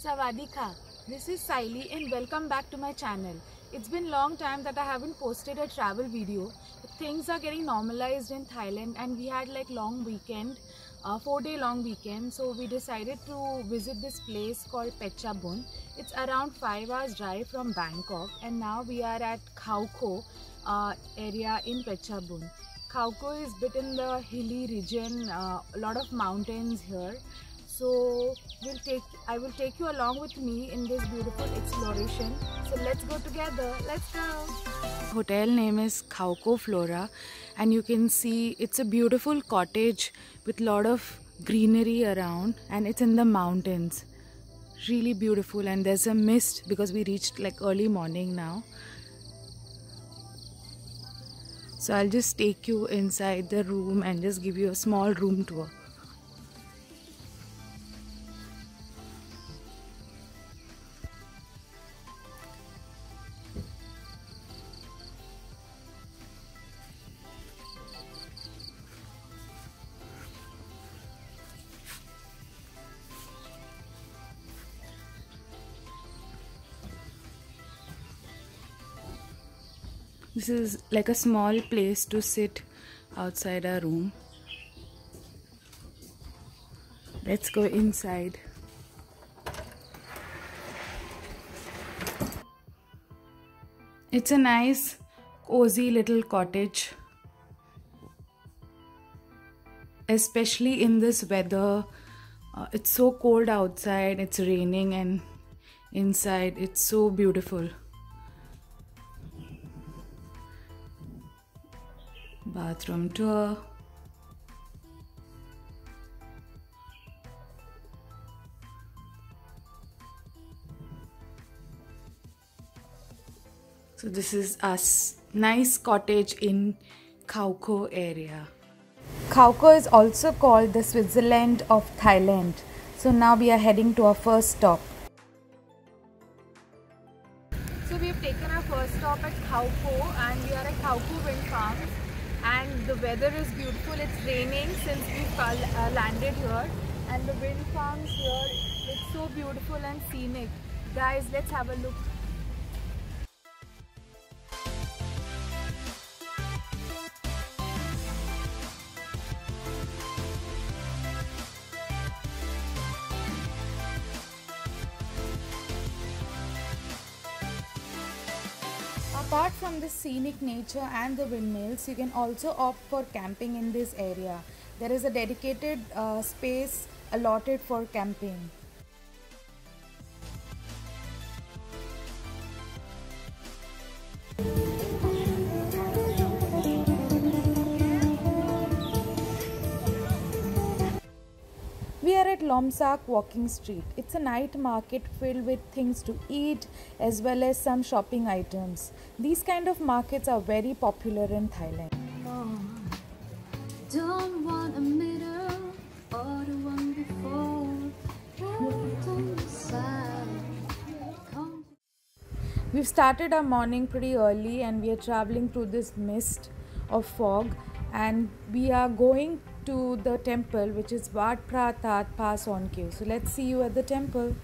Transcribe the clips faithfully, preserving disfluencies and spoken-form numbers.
Sawadika, this is Saili and welcome back to my channel. It's been long time that I haven't posted a travel video. Things are getting normalized in Thailand and we had like long weekend, uh, four day long weekend. So we decided to visit this place called Phetchabun. It's around five hours drive from Bangkok and now we are at Khao Ko uh, area in Phetchabun. Khao Ko is bit in the hilly region, uh, a lot of mountains here. So we'll take, I will take you along with me in this beautiful exploration. So let's go together. Let's go. Hotel name is Khao Ko Flora and you can see it's a beautiful cottage with lot of greenery around and it's in the mountains. Really beautiful, and there's a mist because we reached like early morning now. So I'll just take you inside the room and just give you a small room tour. This is like a small place to sit outside our room. Let's go inside. It's a nice, cozy little cottage. Especially in this weather. Uh, it's so cold outside, it's raining, and inside it's so beautiful. Bathroom tour. So this is a nice cottage in Khao Ko area. Khao Ko is also called the Switzerland of Thailand. So now we are heading to our first stop. So we have taken our first stop at Khao Ko and we are at Khao Ko Wind Farms. And the weather is beautiful. It's raining since we've uh, landed here, and the wind farms here, it's so beautiful and scenic. Guys, let's have a look. Apart from the scenic nature and the windmills, you can also opt for camping in this area. There is a dedicated uh, space allotted for camping. We are at Lomsak Walking Street. It's a night market filled with things to eat as well as some shopping items. These kind of markets are very popular in Thailand. Oh, don't want a middle or the one before. We've started our morning pretty early and we are traveling through this mist of fog, and we are going to the temple which is Wat Phra That Pa Songkheu. So let's see you at the temple.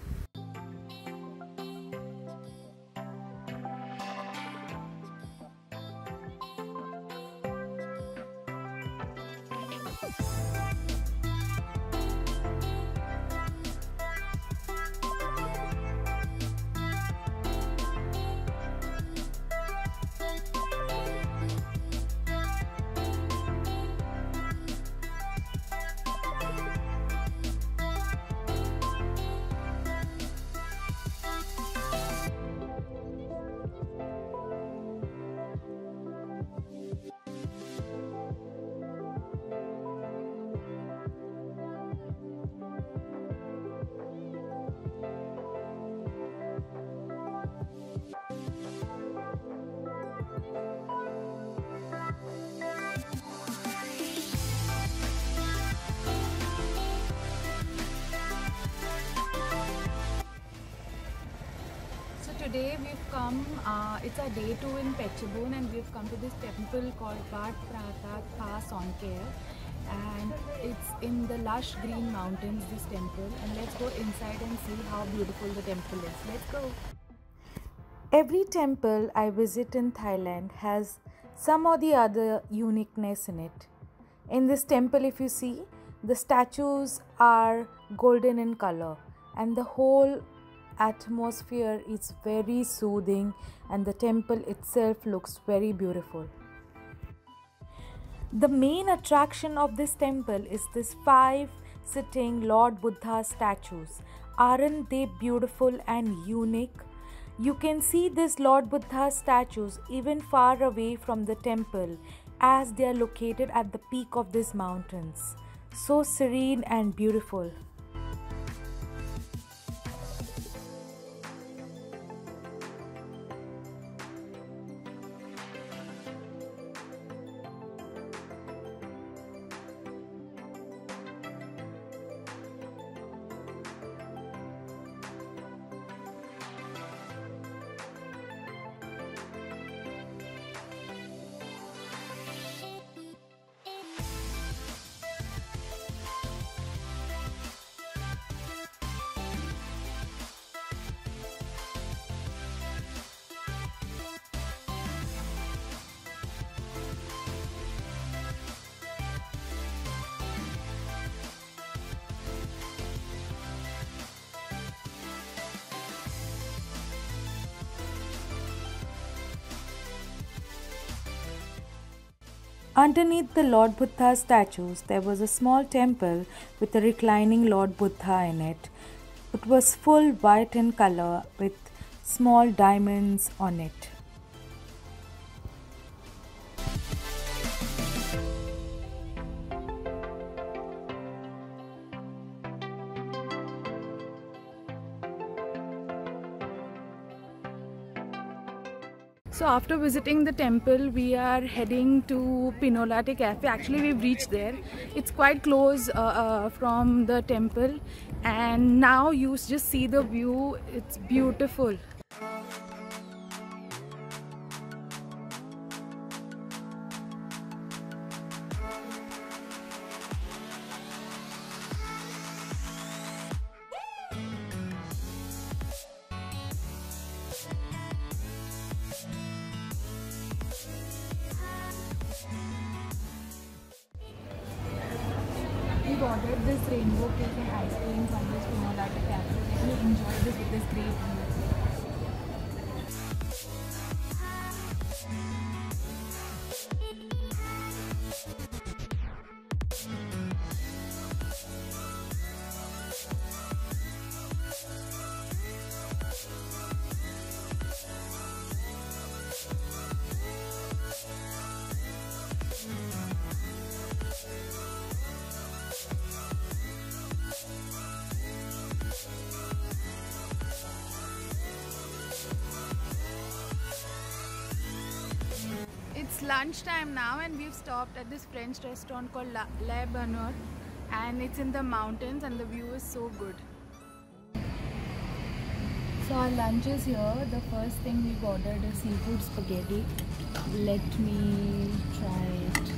today we've come, uh, it's our day two in Phetchabun, and we've come to this temple called Wat Phra Thar Songkher, and it's in the lush green mountains, this temple, and let's go inside and see how beautiful the temple is. Let's go. Every temple I visit in Thailand has some or the other uniqueness in it. In this temple, if you see, the statues are golden in color, and the whole atmosphere is very soothing, and the temple itself looks very beautiful. The main attraction of this temple is this five sitting Lord Buddha statues. Aren't they beautiful and unique? You can see these Lord Buddha statues even far away from the temple, as they are located at the peak of these mountains. So serene and beautiful. Underneath the Lord Buddha statues, there was a small temple with a reclining Lord Buddha in it. It was full white in color with small diamonds on it. So after visiting the temple, we are heading to Pinolatte Cafe. Actually, we've reached there. It's quite close uh, uh, from the temple, and now you just see the view. It's beautiful. We've ordered this rainbow cake and ice cream from this Pinolatte Cafe. Let me enjoy this with this great view. It's lunchtime now, and we've stopped at this French restaurant called La, Le Bonheur, and it's in the mountains, and the view is so good. So our lunch is here. The first thing we've ordered is seafood spaghetti. Let me try it.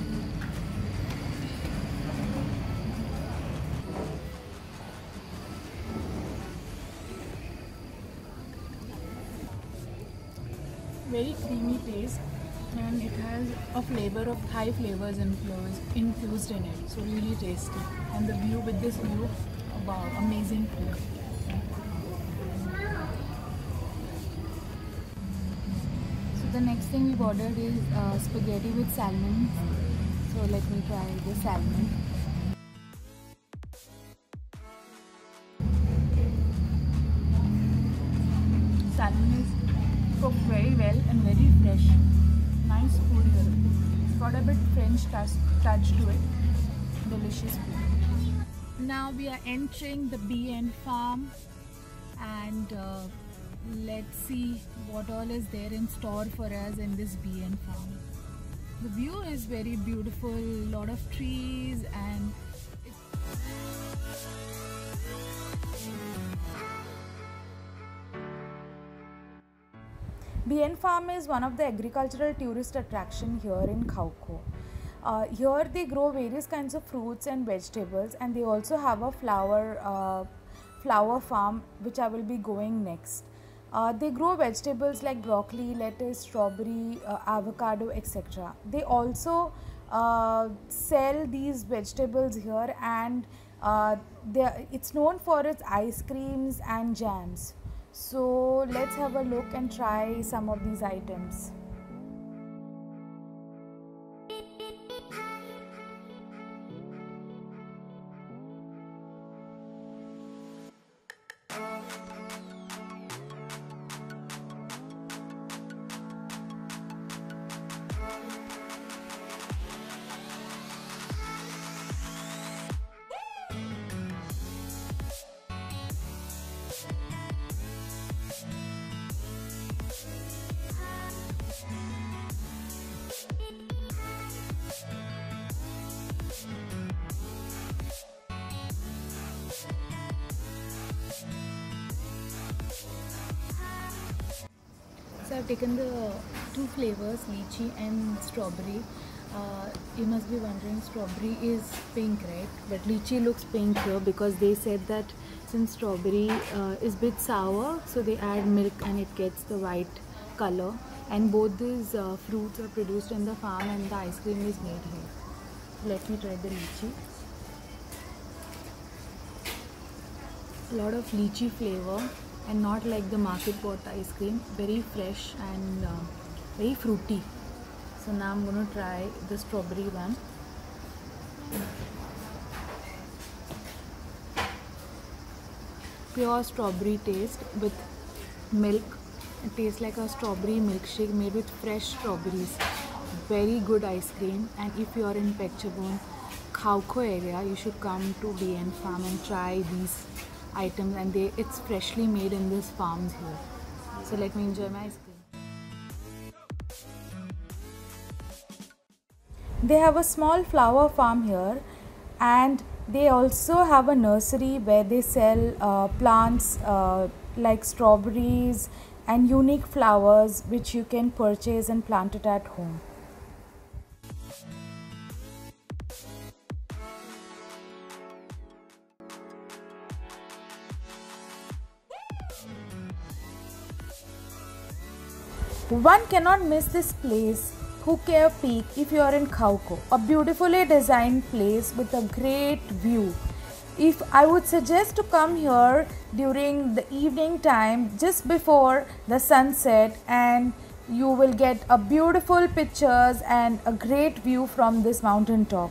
Very creamy taste, and it has a flavor of Thai flavors infused, infused in it. So really tasty. And the view, with this view, wow, amazing food. So the next thing we've ordered is uh, spaghetti with salmon. So let me try the salmon. Salmon is cooked very well and very fresh. Nice food here. It's got a bit French touch, touch to it. Delicious food. Now we are entering the bee and farm, and uh, let's see what all is there in store for us in this bee and farm. The view is very beautiful, a lot of trees, and Bien Farm is one of the agricultural tourist attraction here in Khao Ko. Uh, here they grow various kinds of fruits and vegetables, and they also have a flower uh, flower farm which I will be going next. Uh, they grow vegetables like broccoli, lettuce, strawberry, uh, avocado, et cetera. They also uh, sell these vegetables here, and uh, it's known for its ice creams and jams. So let's have a look and try some of these items. So I've taken the two flavors, lychee and strawberry. Uh, you must be wondering, strawberry is pink, right? But lychee looks pink here because they said that since strawberry uh, is a bit sour, so they add milk and it gets the white color. And both these uh, fruits are produced in the farm, and the ice cream is made here. Let me try the lychee. A lot of lychee flavor, and not like the market bought ice cream. Very fresh and uh, very fruity. So now I'm going to try the strawberry one. Pure strawberry taste with milk. It tastes like a strawberry milkshake made with fresh strawberries. Very good ice cream. And if you are in Phetchabun, Khao Ko area, you should come to Bien Farm and try these items, and they it's freshly made in these farms here. So let me enjoy my ice cream. They have a small flower farm here, and they also have a nursery where they sell uh, plants uh, like strawberries and unique flowers which you can purchase and plant it at home. One cannot miss this place, Phuket Peak, if you are in Khao Ko. A beautifully designed place with a great view. If I would suggest to come here during the evening time, just before the sunset, and you will get a beautiful pictures and a great view from this mountain top.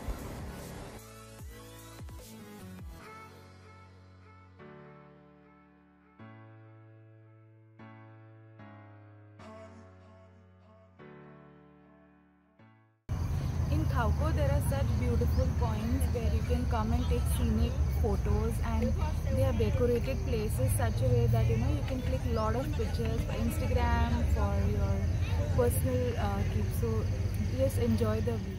In Khao Ko, there are such beautiful points where you can come and take scenic photos, and they have decorated places such a way that you know you can click a lot of pictures for Instagram, for your personal uh, trip. So just enjoy the view.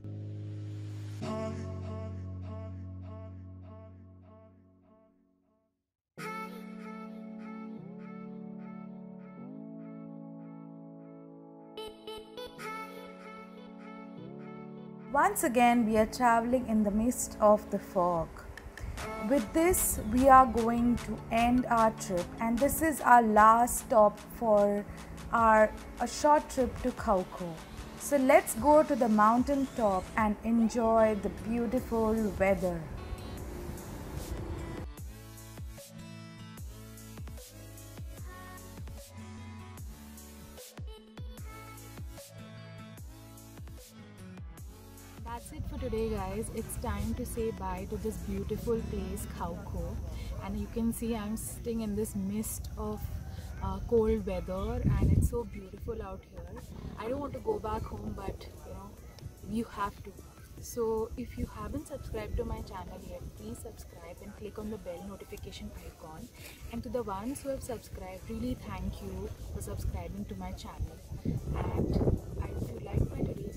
Once again, we are traveling in the midst of the fog. With this, we are going to end our trip, and this is our last stop for our a short trip to Khao Ko. So let's go to the mountain top and enjoy the beautiful weather. That's it for today, guys. It's time to say bye to this beautiful place, Khao Ko. And you can see I'm sitting in this mist of uh, cold weather, and it's so beautiful out here. I don't want to go back home, but you know, you have to. So if you haven't subscribed to my channel yet, please subscribe and click on the bell notification icon. And to the ones who have subscribed, really thank you for subscribing to my channel. And if you like my today's